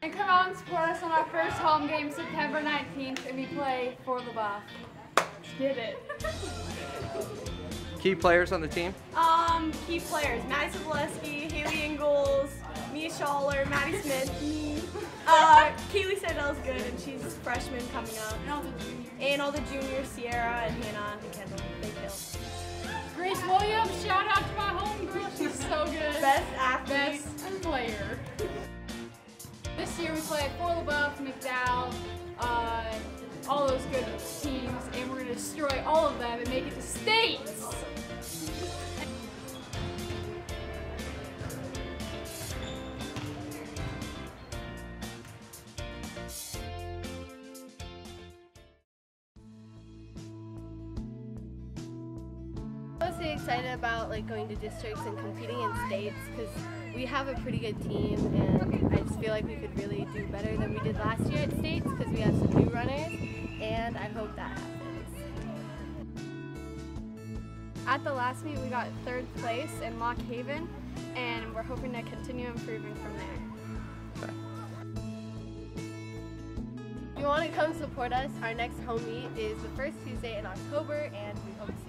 And come out and support us on our first home game, September 19th, and we play for the buff. Let's get it. Key players on the team? Key players: Maddie Soboleski, Haley Ingalls, Mia Schaller, Maddie Smith, me. Kaylee Seidell's good, and she's a freshman coming up. And all the juniors, Sierra and Hannah and Kendall. They kill. Grace Williams, shout out to my homegirl. She's so good. Best athlete. Best player. This year we play for the buff, McDowell, all those good teams, and we're going to destroy all of them and make it to states. I'm mostly excited about going to districts and competing in states because we have a pretty good team, and I just feel like we could really do better than we did last year at states because we have some new runners, and I hope that happens. At the last meet we got 3rd place in Lock Haven, and we're hoping to continue improving from there. Okay. If you want to come support us, our next home meet is the first Tuesday in October, and we hope to